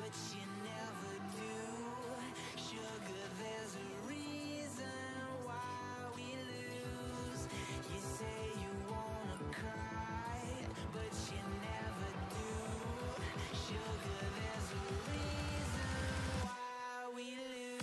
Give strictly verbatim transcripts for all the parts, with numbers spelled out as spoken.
but you never do. Sugar, there's a reason why we lose. You say you wanna cry, but you never do. Sugar, there's a reason why we lose.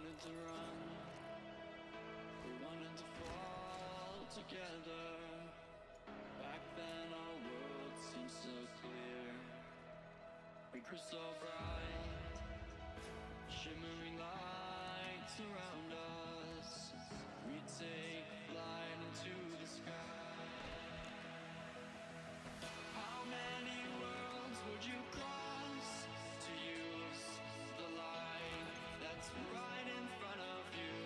wanted to run, we wanted to fall together. Back then our world seemed so clear. We grew so bright, shimmering lights around us. We take flight into the sky. How many worlds would you cross to use the light that's right in front of you?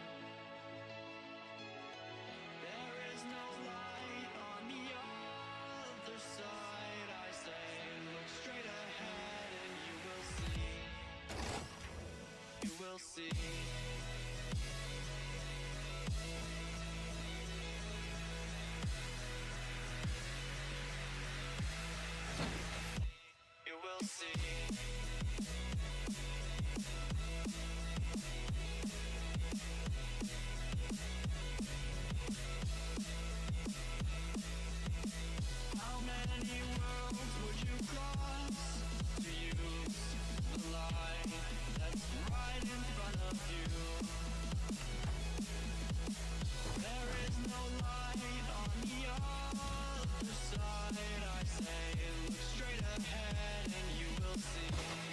There is no light on the other side. I say, look straight ahead and you will see. You will see. You will see. How many worlds would you cross to use the light that's right in front of you? There is no light on the other side. I say, look straight ahead and you will see.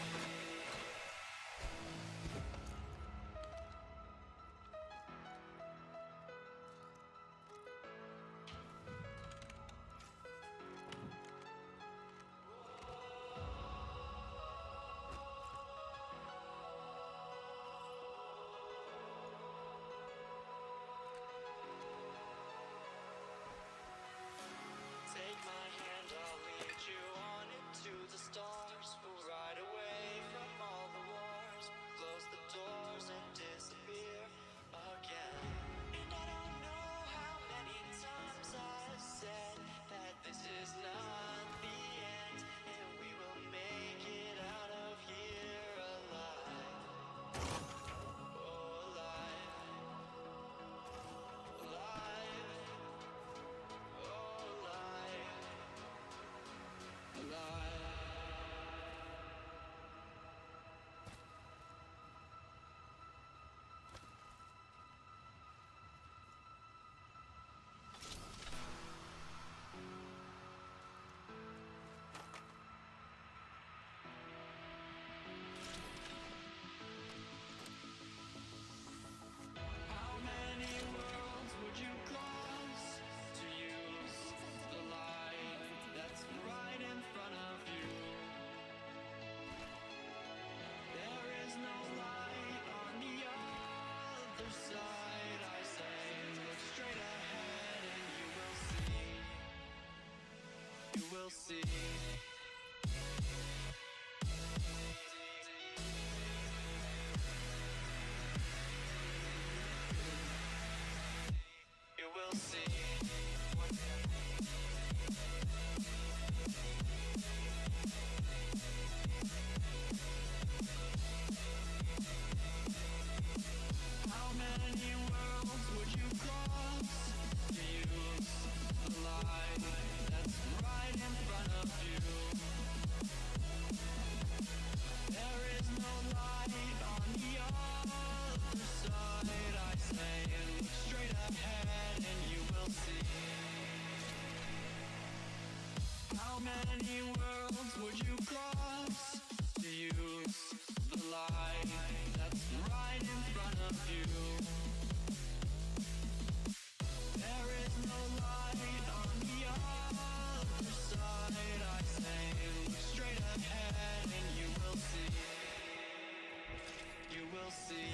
Take my hand, I'll lead you on into the stars. We'll ride away from all the wars, close the doors and disappear again. And I don't know how many times I've said that this is not the end, and we will make it out of here alive. Oh, alive. Alive. Oh, alive. Alive. How many worlds would you cross to use the light that's right in front of you? There is no light on the other side. I say, look straight ahead and you will see. You will see. You will see. How many worlds would you cross to use the light that's right in front of you? There is no light on the other side. I say, look straight ahead and you will see. How many worlds would you cross to use the light that's right in front of you? There is no light on the other side. I say, look straight ahead and you will see. You will see.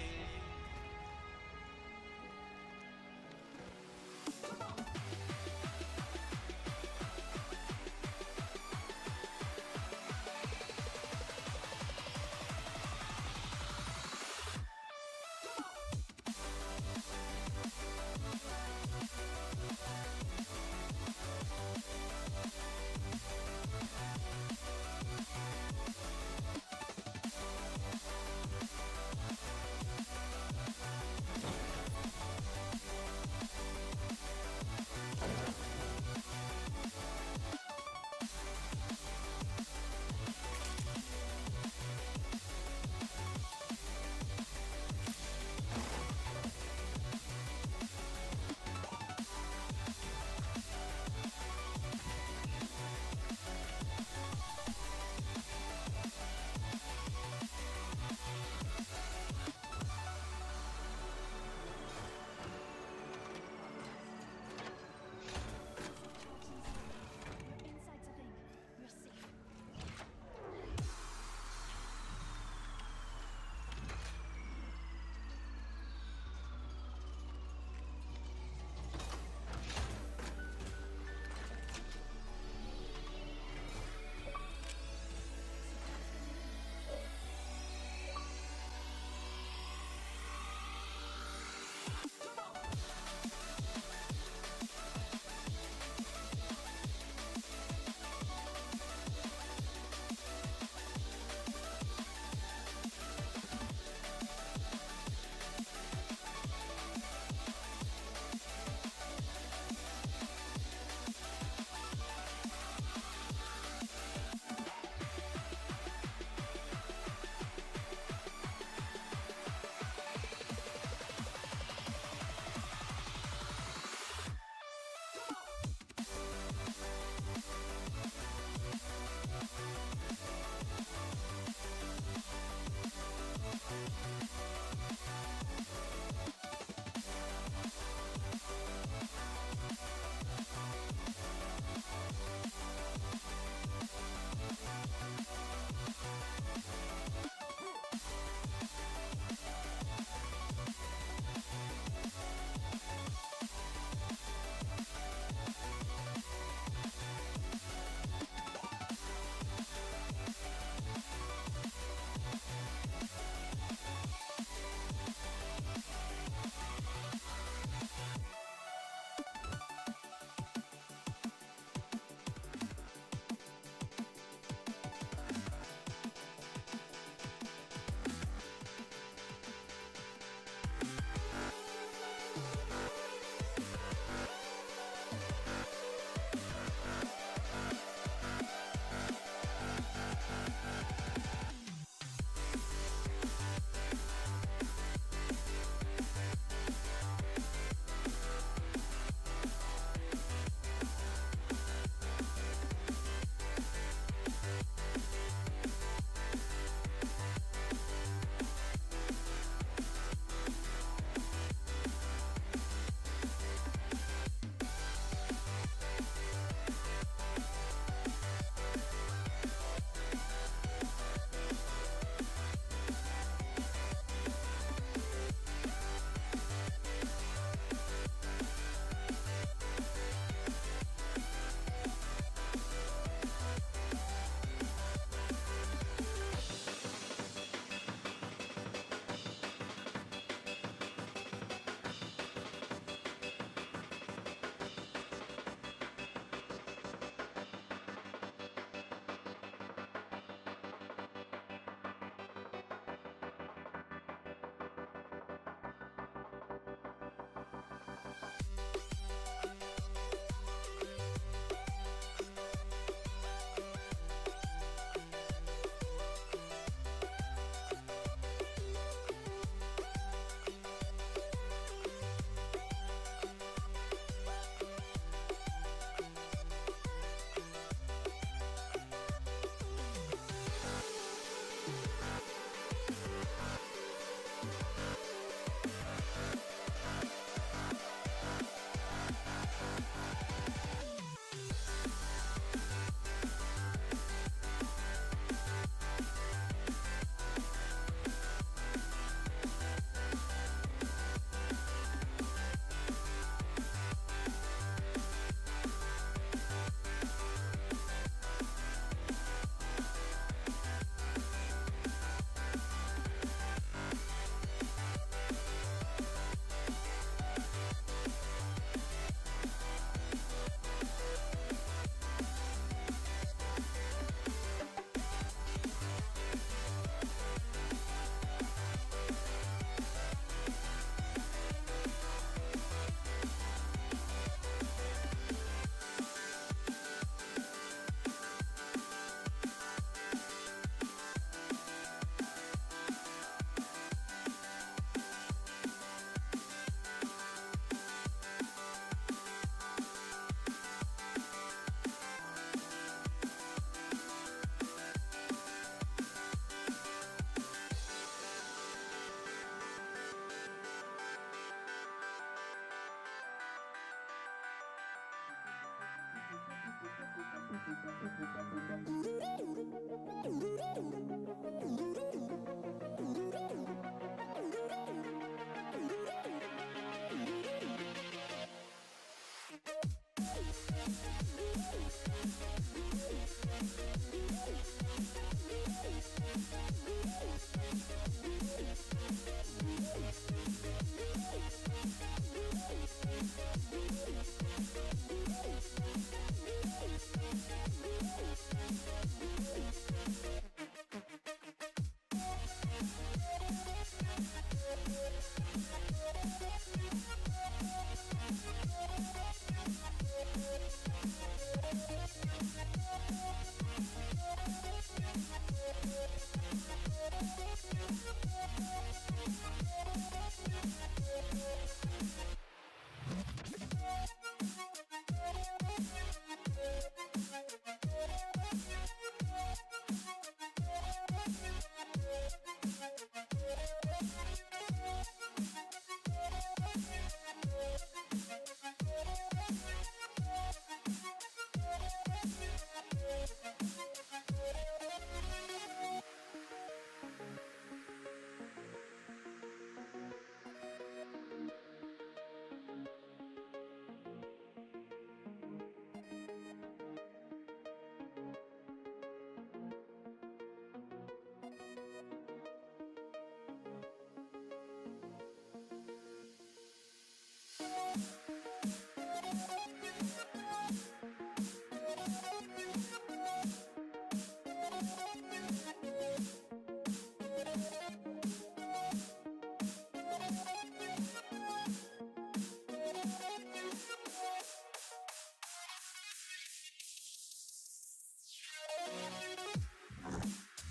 We'll be right back.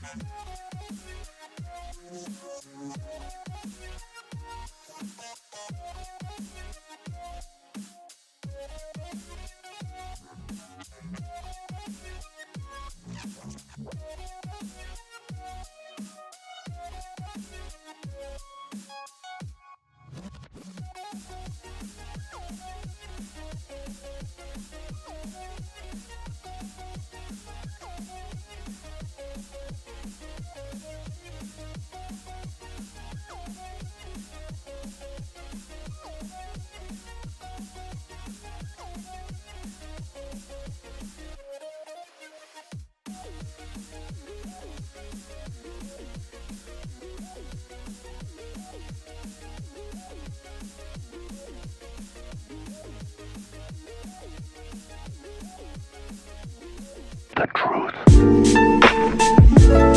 The truth.